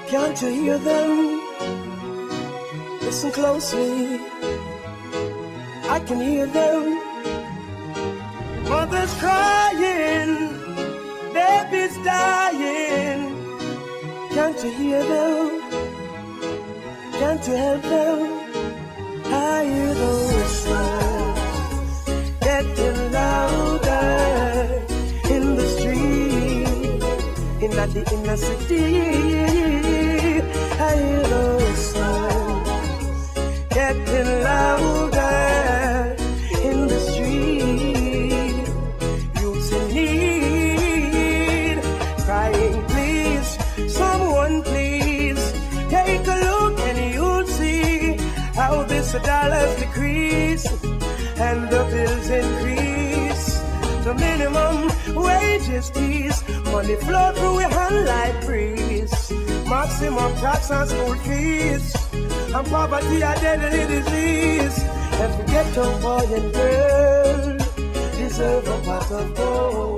Can't you hear them? Listen closely. I can hear them. Mothers crying, babies dying. Can't you hear them? Can't you help them? I hear the whistles getting louder in the street, in the inner city. I hear the whistles getting louder in the street. Youths in need, crying, please, someone please take a look and you'll see how this dollars decrease and the bills increase. The minimum wages tease, money flow through your hand like breeze. Maximum tax and school fees, and poverty a deadly disease. Every ghetto boy and girl deserve a pot of gold.